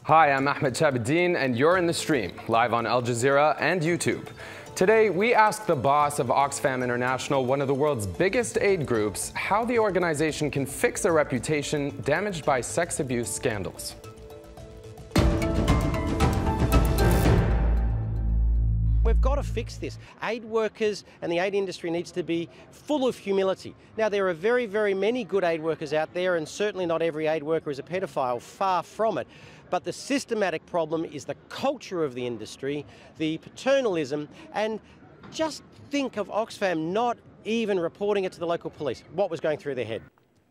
Hi, I'm Ahmed Shabaddin, and you're in the stream, live on Al Jazeera and YouTube. Today, we ask the boss of Oxfam International, one of the world's biggest aid groups, how the organization can fix a reputation damaged by sex abuse scandals. We've got to fix this. Aid workers and the aid industry needs to be full of humility. Now, there are very, very many good aid workers out there, and certainly not every aid worker is a pedophile, far from it. But the systematic problem is the culture of the industry, the paternalism, and just think of Oxfam not even reporting it to the local police. What was going through their head?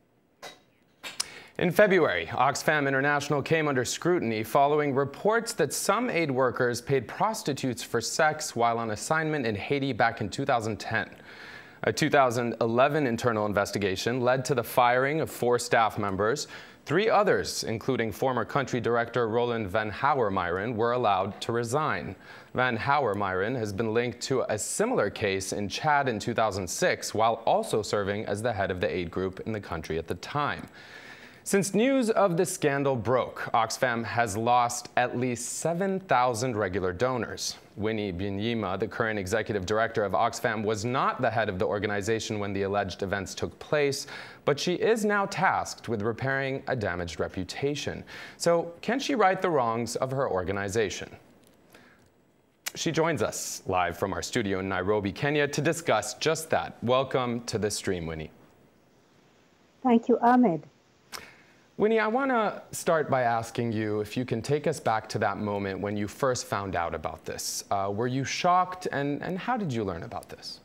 In February, Oxfam International came under scrutiny following reports that some aid workers paid prostitutes for sex while on assignment in Haiti back in 2010. A 2011 internal investigation led to the firing of 4 staff members. 3 others, including former country director Roland van Hauwermeiren, were allowed to resign. Van Hauwermeiren has been linked to a similar case in Chad in 2006, while also serving as the head of the aid group in the country at the time. Since news of the scandal broke, Oxfam has lost at least 7,000 regular donors. Winnie Byanyima, the current executive director of Oxfam, was not the head of the organization when the alleged events took place, but she is now tasked with repairing a damaged reputation. So can she right the wrongs of her organization? She joins us live from our studio in Nairobi, Kenya, to discuss just that. Welcome to the stream, Winnie. Thank you, Ahmed. Winnie, I want to start by asking you if you can take us back to that moment when you first found out about this. Were you shocked, and how did you learn about this?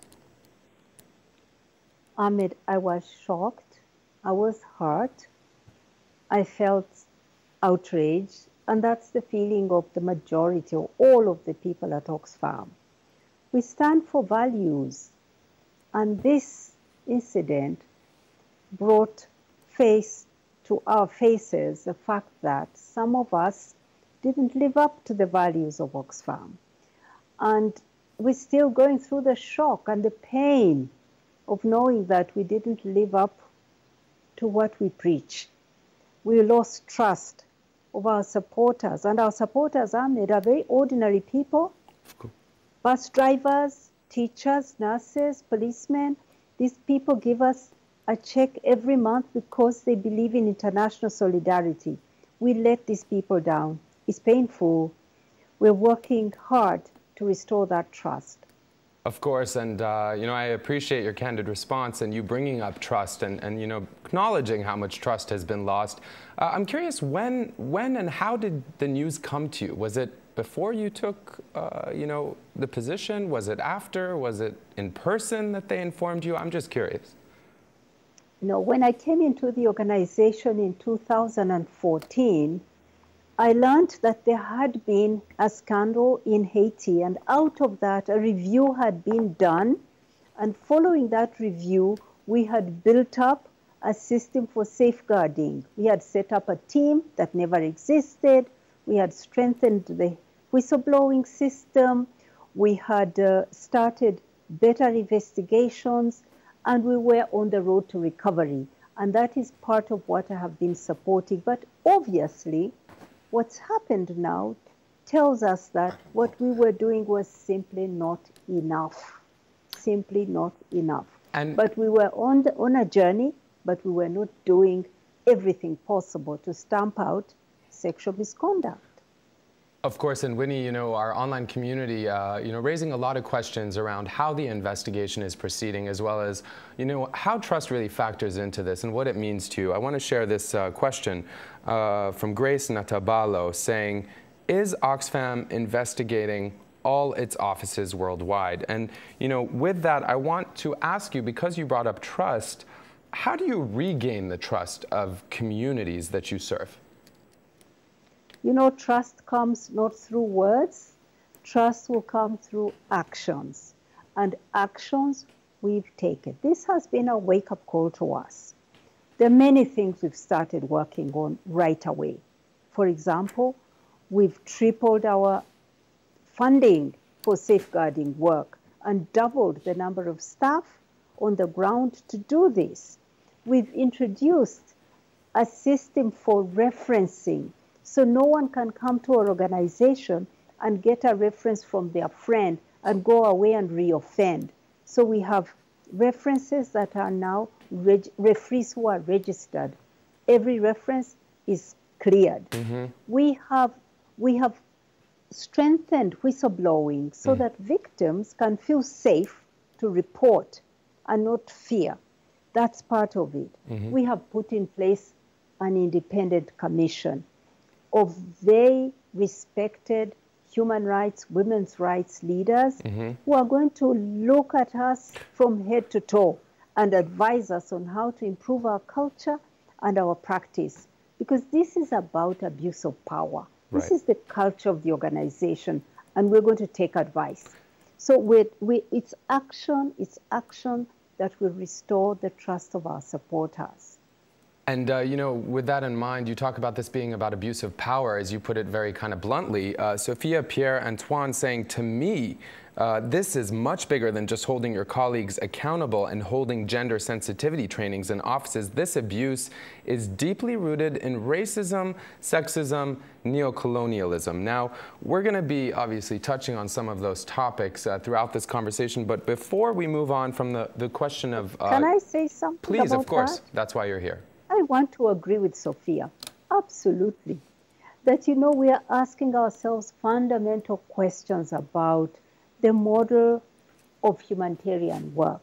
Ahmed, I was shocked. I was hurt. I felt outraged, and that's the feeling of the majority of all of the people at Oxfam. We stand for values, and this incident brought to our faces the fact that some of us didn't live up to the values of Oxfam. And we're still going through the shock and the pain of knowing that we didn't live up to what we preach. We lost trust of our supporters, and our supporters, Ahmed, are very ordinary people. Bus drivers, teachers, nurses, policemen. These people give us a check every month because they believe in international solidarity. We let these people down. It's painful. We're working hard to restore that trust. Of course, and I appreciate your candid response and you bringing up trust and acknowledging how much trust has been lost. I'm curious, when and how did the news come to you? Was it before you took, the position? Was it after? Was it in person that they informed you? I'm just curious. When I came into the organization in 2014, I learned that there had been a scandal in Haiti, and out of that, a review had been done. And following that review, we had built up a system for safeguarding. We had set up a team that never existed. We had strengthened the whistleblowing system. We had started better investigations, and we were on the road to recovery. And that is part of what I have been supporting. But obviously, what's happened now tells us that what we were doing was simply not enough. Simply not enough. But we were on a journey, but we were not doing everything possible to stamp out sexual misconduct. Of course, and Winnie, our online community, raising a lot of questions around how the investigation is proceeding, as well as, how trust really factors into this and what it means to you. I want to share this question from Grace Natabalo saying, is Oxfam investigating all its offices worldwide? And, with that, I want to ask you, because you brought up trust, how do you regain the trust of communities that you serve? Trust comes not through words. Trust will come through actions. And actions we've taken. This has been a wake-up call to us. There are many things we've started working on right away. For example, we've tripled our funding for safeguarding work and doubled the number of staff on the ground to do this. We've introduced a system for referencing So no one can come to our organization and get a reference from their friend and go away and reoffend. So we have references that are now referees who are registered. Every reference is cleared. Mm-hmm. We have strengthened whistleblowing so that victims can feel safe to report and not fear. That's part of it. Mm-hmm. We have put in place an independent commission of very respected human rights, women's rights leaders who are going to look at us from head to toe and advise us on how to improve our culture and our practice. Because this is about abuse of power. Right. This is the culture of the organization, and we're going to take advice. So it's action that will restore the trust of our supporters. And, you know, with that in mind, you talk about this being about abuse of power, as you put it very kind of bluntly. Sophia, Pierre, Antoine saying to me, this is much bigger than just holding your colleagues accountable and holding gender sensitivity trainings in offices. This abuse is deeply rooted in racism, sexism, neocolonialism. Now, we're going to be obviously touching on some of those topics throughout this conversation, but before we move on from the question of... Can I say something Please, about of course. that? That's why you're here. I want to agree with Sophia, absolutely. That, you know, we are asking ourselves fundamental questions about the model of humanitarian work.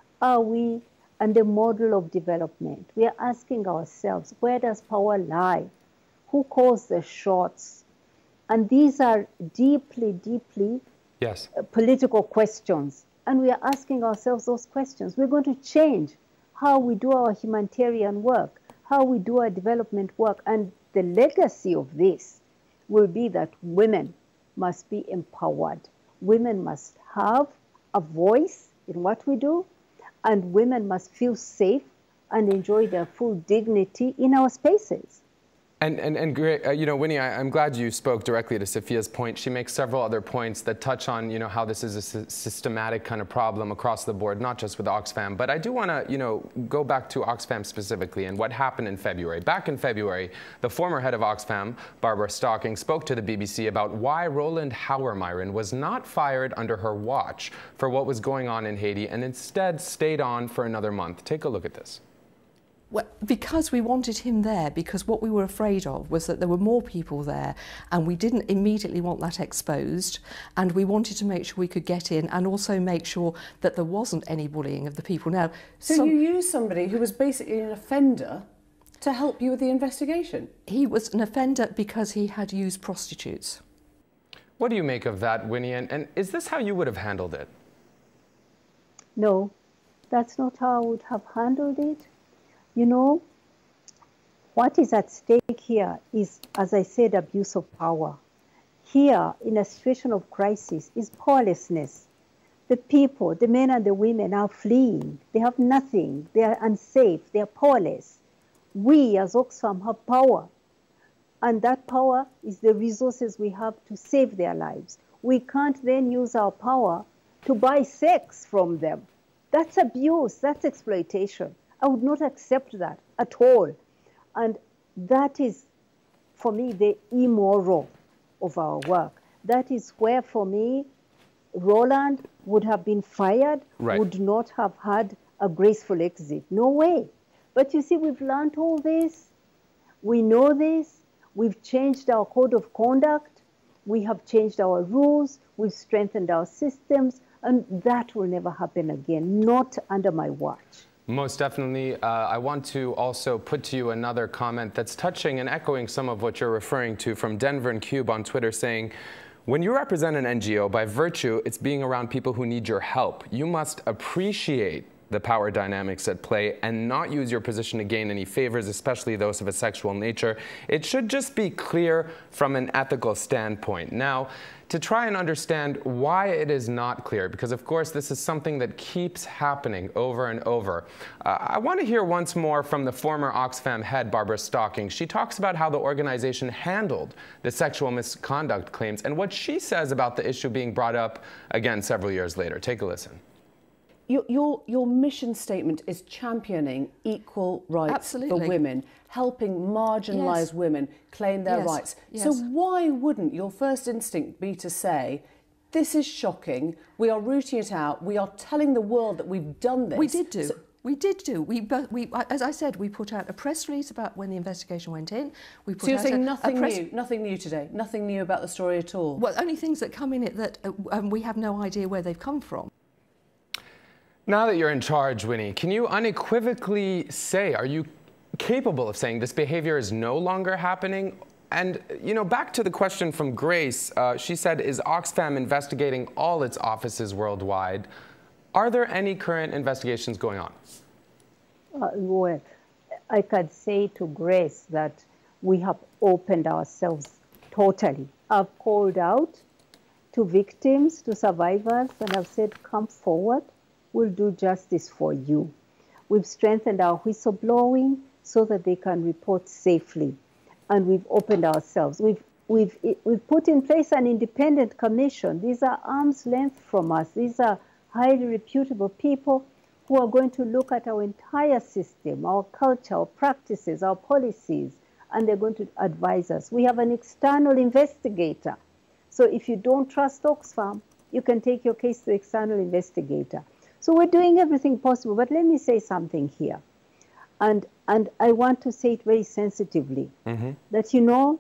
And the model of development. We are asking ourselves, where does power lie? Who calls the shots? And these are deeply, deeply political questions. And we are asking ourselves those questions. We're going to change how we do our humanitarian work, how we do our development work. And the legacy of this will be that women must be empowered. Women must have a voice in what we do, and women must feel safe and enjoy their full dignity in our spaces. And you know, Winnie, I'm glad you spoke directly to Sophia's point. She makes several other points that touch on, you know, how this is a systematic kind of problem across the board, not just with Oxfam. But I do want to, you know, go back to Oxfam specifically and what happened in February. Back in February, the former head of Oxfam, Barbara Stocking, spoke to the BBC about why Roland van Hauwermeiren was not fired under her watch for what was going on in Haiti and instead stayed on for another month. Take a look at this. Well, because we wanted him there, because what we were afraid of was that there were more people there and we didn't immediately want that exposed, and we wanted to make sure we could get in and also make sure that there wasn't any bullying of the people. Now, so you used somebody who was basically an offender to help you with the investigation? He was an offender because he had used prostitutes. What do you make of that, Winnie? And is this how you would have handled it? No, that's not how I would have handled it. You know, what is at stake here is, as I said, abuse of power. Here, in a situation of crisis, is powerlessness. The people, the men and the women, are fleeing. They have nothing. They are unsafe. They are powerless. We, as Oxfam, have power. And that power is the resources we have to save their lives. We can't then use our power to buy sex from them. That's abuse. That's exploitation. I would not accept that at all. And that is, for me, the immoral of our work. That is where, for me, Roland would have been fired, would not have had a graceful exit. No way. But you see, we've learned all this. We know this. We've changed our code of conduct. We have changed our rules. We've strengthened our systems. And that will never happen again, not under my watch. Most definitely. I want to also put to you another comment that's touching and echoing some of what you're referring to from Denver and Cube on Twitter, saying, when you represent an NGO, by virtue, it's being around people who need your help. You must appreciate the power dynamics at play and not use your position to gain any favors, especially those of a sexual nature. It should just be clear from an ethical standpoint. Now, to try and understand why it is not clear, because of course this is something that keeps happening over and over. I want to hear once more from the former Oxfam head, Barbara Stocking. She talks about how the organization handled the sexual misconduct claims and what she says about the issue being brought up again several years later. Take a listen. your mission statement is championing equal rights for women, helping marginalised women claim their rights. So why wouldn't your first instinct be to say, this is shocking, we are rooting it out, we are telling the world that we've done this? We did do. We did do. We, as I said, we put out a press release about when the investigation went in. We put so you're out saying nothing new today? Nothing new about the story at all? Well, only things that come in it that we have no idea where they've come from. Now that you're in charge, Winnie, can you unequivocally say, are you capable of saying this behavior is no longer happening? And, you know, back to the question from Grace, she said, is Oxfam investigating all its offices worldwide? Are there any current investigations going on? Well, I could say to Grace that we have opened ourselves totally. I've called out to victims, to survivors, and I've said, come forward, we'll do justice for you. We've strengthened our whistleblowing so that they can report safely. And we've opened ourselves. We've put in place an independent commission. These are arm's length from us. These are highly reputable people who are going to look at our entire system, our culture, our practices, our policies, and they're going to advise us. We have an external investigator. So if you don't trust Oxfam, you can take your case to the external investigator. So we're doing everything possible. But let me say something here. And I want to say it very sensitively, that, you know,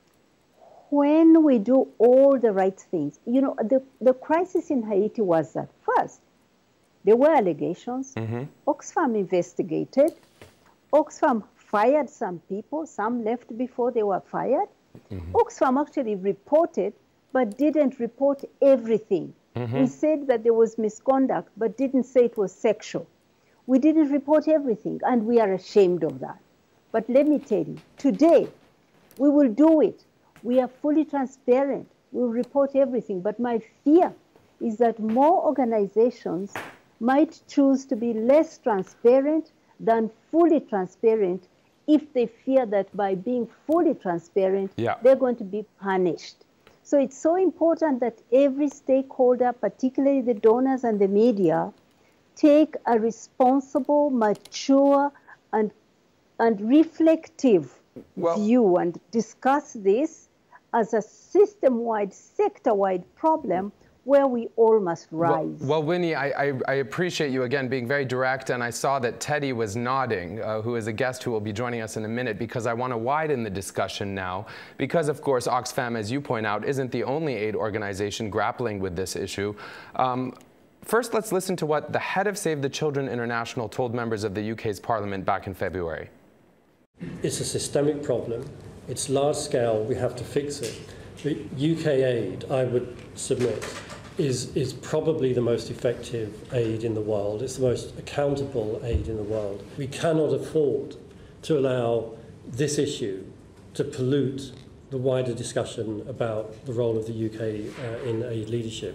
when we do all the right things, you know, the crisis in Haiti was that first, there were allegations. Oxfam investigated. Oxfam fired some people. Some left before they were fired. Oxfam actually reported, but didn't report everything. We said that there was misconduct, but didn't say it was sexual. We didn't report everything, and we are ashamed of that. But let me tell you, today, we will do it. We are fully transparent. We'll report everything. But my fear is that more organizations might choose to be less transparent than fully transparent if they fear that by being fully transparent, they're going to be punished. So it's so important that every stakeholder, particularly the donors and the media, take a responsible, mature, and reflective view and discuss this as a system-wide, sector-wide problem where we all must rise. Well, Winnie, I appreciate you again being very direct, and I saw that Teddy was nodding, who is a guest who will be joining us in a minute, because I want to widen the discussion now, because of course Oxfam, as you point out, isn't the only aid organization grappling with this issue. First, let's listen to what the head of Save the Children International told members of the UK's Parliament back in February. It's a systemic problem. It's large scale. We have to fix it. The UK aid, I would submit, is probably the most effective aid in the world. It's the most accountable aid in the world. We cannot afford to allow this issue to pollute the wider discussion about the role of the UK in aid leadership.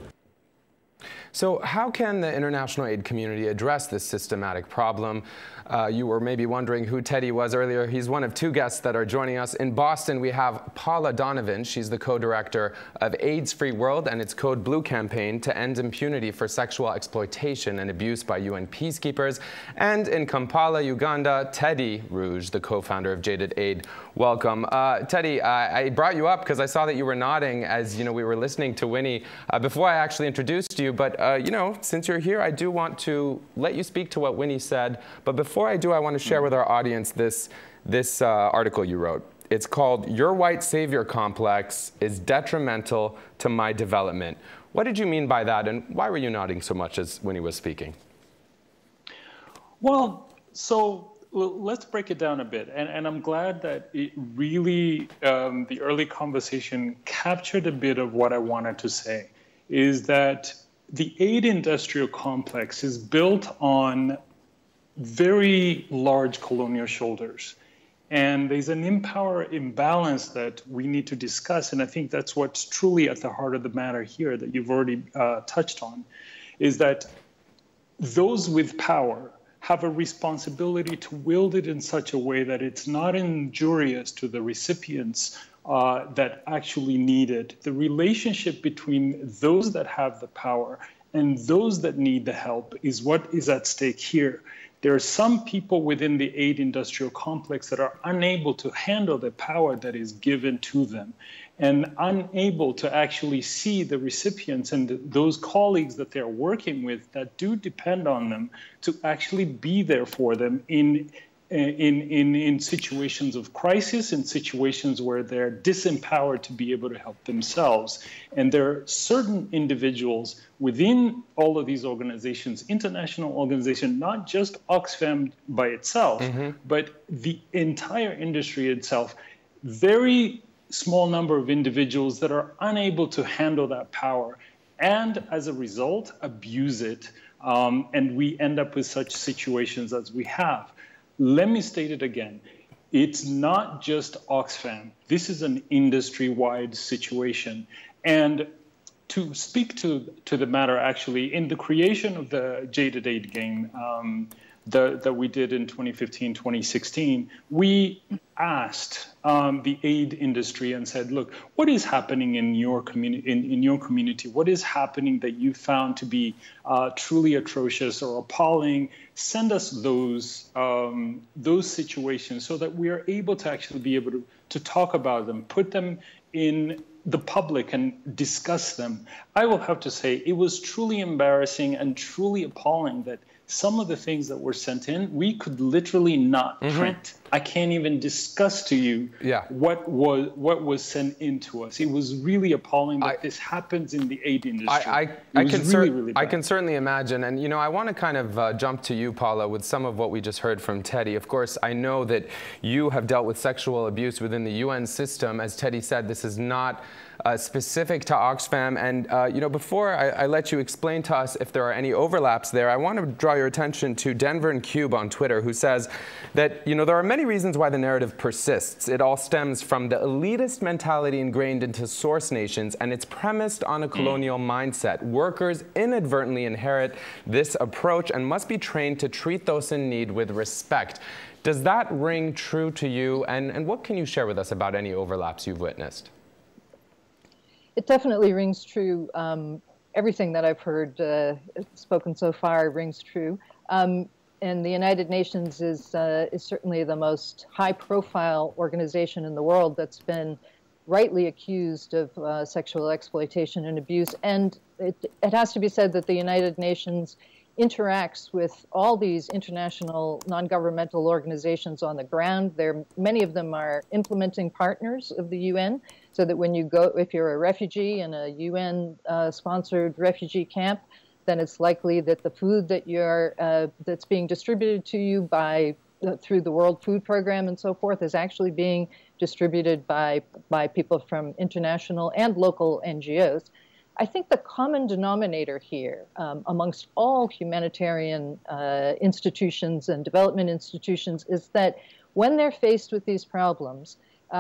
So how can the international aid community address this systematic problem? You were maybe wondering who Teddy was earlier. He's one of two guests that are joining us. In Boston, we have Paula Donovan. She's the co-director of AIDS-Free World and its Code Blue campaign to end impunity for sexual exploitation and abuse by UN peacekeepers. And in Kampala, Uganda, Teddy Rouge, the co-founder of Jaded Aid. Welcome. Teddy, I brought you up because I saw that you were nodding as we were listening to Winnie before I actually introduced you. But since you're here, I do want to let you speak to what Winnie said. But before I do, I want to share with our audience this article you wrote. It's called "Your White Savior Complex is Detrimental to My Development." What did you mean by that, and why were you nodding so much as Winnie was speaking? Well, so let's break it down a bit. And I'm glad that it really, the early conversation captured a bit of what I wanted to say, is that the aid industrial complex is built on very large colonial shoulders. And there's an power imbalance that we need to discuss. And I think that's what's truly at the heart of the matter here that you've already touched on, is that those with power have a responsibility to wield it in such a way that it's not injurious to the recipients that actually need it. The relationship between those that have the power And those that need the help is what is at stake here. There are some people within the aid industrial complex that are unable to handle the power that is given to them and unable to actually see the recipients and those colleagues that they're working with that do depend on them to actually be there for them in situations of crisis, in situations where they're disempowered to be able to help themselves. And there are certain individuals within all of these organizations, international organizations, not just Oxfam by itself, but the entire industry itself, very small number of individuals that are unable to handle that power and as a result abuse it. And we end up with such situations as we have. Let me state it again. It's not just Oxfam. This is an industry-wide situation. And to speak to the matter, actually, in the creation of the Jaded Aid Gang that we did in 2015, 2016, we asked the aid industry and said, look, what is happening in your community? What is happening that you found to be truly atrocious or appalling? Send us those situations so that we are able to actually be able to talk about them, put them in the public and discuss them. I will have to say it was truly embarrassing and truly appalling that some of the things that were sent in, we could literally not print. I can't even discuss to you what was sent in to us. It was really appalling that this happens in the aid industry. I can certainly imagine. And, you know, I want to kind of jump to you, Paula, with some of what we just heard from Teddy. Of course, I know that you have dealt with sexual abuse within the UN system. As Teddy said, this is not specific to Oxfam. And, you know, before I let you explain to us if there are any overlaps there, I want to draw your attention to Denver and Cube on Twitter, who says that, you know, there are many reasons why the narrative persists. It all stems from the elitist mentality ingrained into source nations, and it's premised on a colonial mindset. Workers inadvertently inherit this approach and must be trained to treat those in need with respect. Does that ring true to you? And what can you share with us about any overlaps you've witnessed? It definitely rings true. Everything that I've heard spoken so far rings true. And the United Nations is certainly the most high-profile organization in the world that's been rightly accused of sexual exploitation and abuse. And it has to be said that the United Nations interacts with all these international non-governmental organizations on the ground. Many of them are implementing partners of the UN, so that when you go, if you're a refugee in a UN-sponsored refugee camp, then it's likely that the food that that's being distributed to you through the World Food Program and so forth is actually being distributed by people from international and local NGOs. I think the common denominator here amongst all humanitarian institutions and development institutions is that when they're faced with these problems,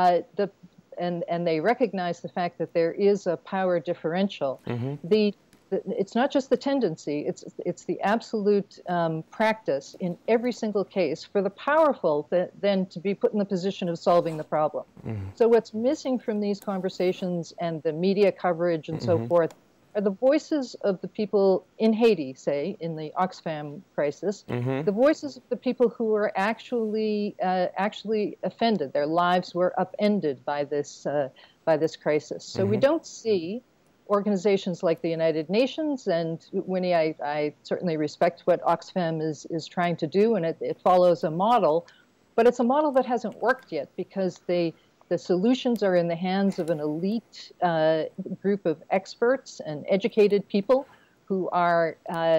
and they recognize the fact that there is a power differential, it's not just the tendency, it's the absolute practice in every single case for the powerful then to be put in the position of solving the problem. So what's missing from these conversations and the media coverage and so forth are the voices of the people in Haiti, say, in the Oxfam crisis, the voices of the people who were actually offended. Their lives were upended by this crisis. So we don't see organizations like the United Nations, and Winnie, I certainly respect what Oxfam is trying to do, and it follows a model, but it's a model that hasn't worked yet because the solutions are in the hands of an elite group of experts and educated people who are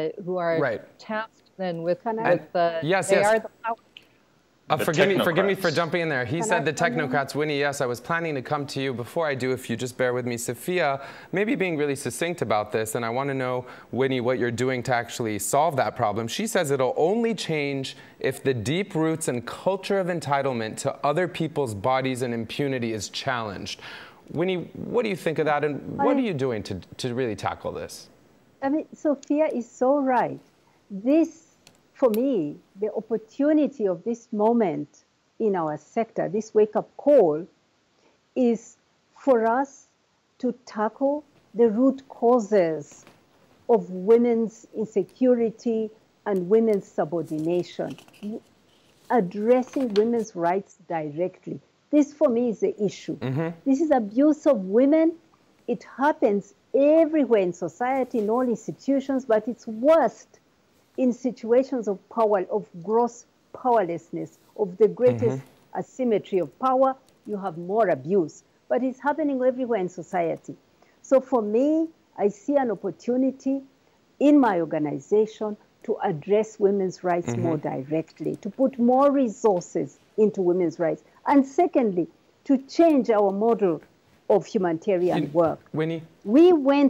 tasked then with the power. Forgive me for jumping in there. He said the technocrats. Winnie, yes, I was planning to come to you. Before I do, if you just bear with me, Sophia, maybe being really succinct about this, and I want to know, Winnie, what you're doing to actually solve that problem. She says it'll only change if the deep roots and culture of entitlement to other people's bodies and impunity is challenged. Winnie, what do you think of that, and what are you doing to really tackle this? I mean, Sophia is so right. For me, the opportunity of this moment in our sector, this wake-up call, is for us to tackle the root causes of women's insecurity and women's subordination. Addressing women's rights directly. This, for me, is the issue. This is abuse of women. It happens everywhere in society, in all institutions, but it's worst in situations of power, of gross powerlessness, of the greatest asymmetry of power. You have more abuse. But it's happening everywhere in society. So for me, I see an opportunity in my organization to address women's rights more directly, to put more resources into women's rights. And secondly, to change our model of humanitarian work. Winnie? We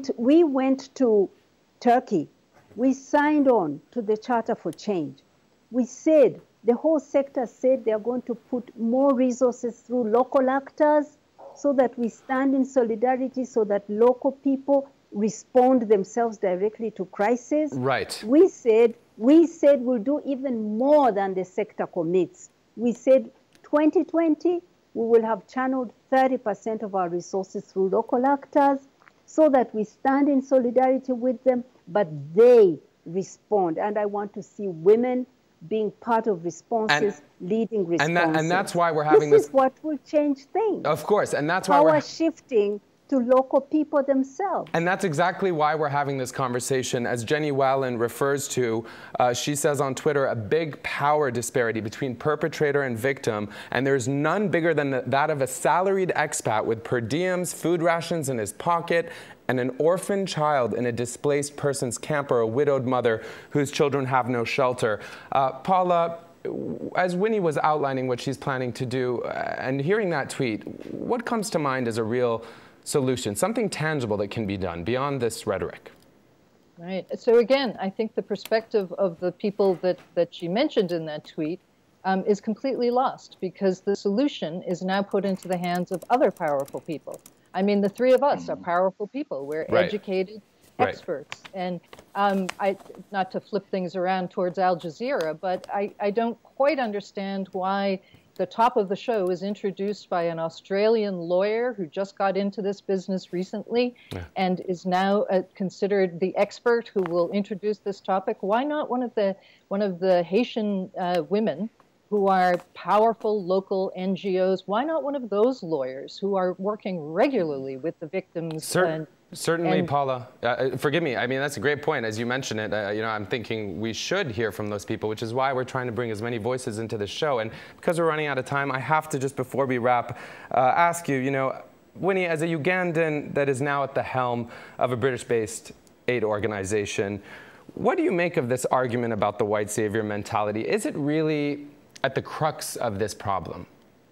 went to Turkey. We signed on to the Charter for Change. We said, the whole sector said they're going to put more resources through local actors so that we stand in solidarity, so that local people respond themselves directly to crisis. Right. We said we'll do even more than the sector commits. We said 2020, we will have channeled 30% of our resources through local actors so that we stand in solidarity with them, but they respond. And I want to see women being part of responses, leading responses. And that's why we're having this. This is what will change things. Of course, and that's why we're shifting to local people themselves. And that's exactly why we're having this conversation. As Jenny Whalen refers to, she says on Twitter, a big power disparity between perpetrator and victim, and there's none bigger than that of a salaried expat with per diems, food rations in his pocket, and an orphan child in a displaced person's camp, or a widowed mother whose children have no shelter. Paula, as Winnie was outlining what she's planning to do, and hearing that tweet, what comes to mind as a real solution, something tangible that can be done beyond this rhetoric? Right. So again, I think the perspective of the people that she mentioned in that tweet is completely lost, because the solution is now put into the hands of other powerful people. I mean, the three of us are powerful people. We're educated experts. And not to flip things around towards Al Jazeera, but I don't quite understand why the top of the show is introduced by an Australian lawyer who just got into this business recently and is now considered the expert who will introduce this topic. Why not one of the Haitian women who are powerful local NGOs? Why not one of those lawyers who are working regularly with the victims? Certainly, Paula. Forgive me. I mean, that's a great point. As you mentioned it, I'm thinking we should hear from those people, which is why we're trying to bring as many voices into the show. And because we're running out of time, I have to, just before we wrap, ask you, Winnie, as a Ugandan that is now at the helm of a British-based aid organization, what do you make of this argument about the white savior mentality? Is it really at the crux of this problem?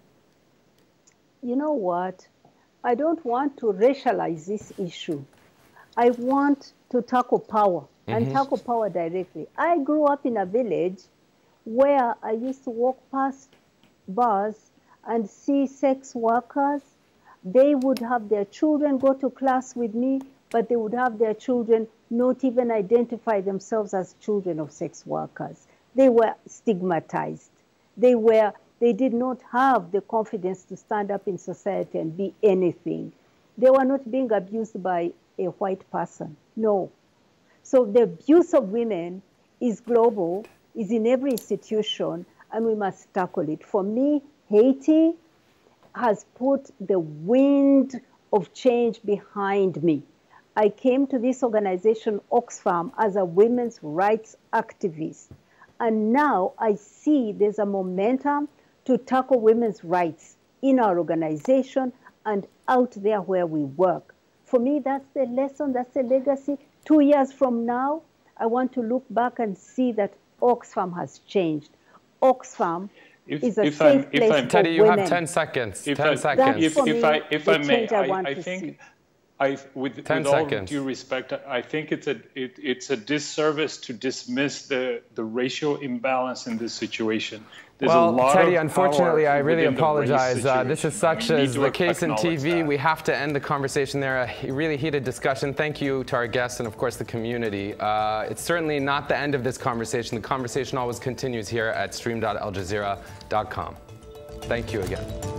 You know what? I don't want to racialize this issue. I want to tackle power and tackle power directly. I grew up in a village where I used to walk past bars and see sex workers. They would have their children go to class with me, but they would have their children not even identify themselves as children of sex workers. They were stigmatized. They did not have the confidence to stand up in society and be anything. They were not being abused by a white person, no. So the abuse of women is global, is in every institution, and we must tackle it. For me, Haiti has put the wind of change behind me. I came to this organization, Oxfam, as a women's rights activist. And now I see there's a momentum to tackle women's rights in our organization and out there where we work. For me, that's the lesson, that's the legacy. 2 years from now, I want to look back and see that Oxfam has changed. Oxfam is a safe place for Teddy, you women. have 10 seconds. If 10 seconds. If I may, I think, with all due respect, I think it's a disservice to dismiss the racial imbalance in this situation. There's a lot Teddy, of unfortunately, I really within the apologize. race This is such as the case in TV. that. We have to end the conversation there. A really heated discussion. Thank you to our guests and, of course, the community. It's certainly not the end of this conversation. The conversation always continues here at stream.aljazeera.com. Thank you again.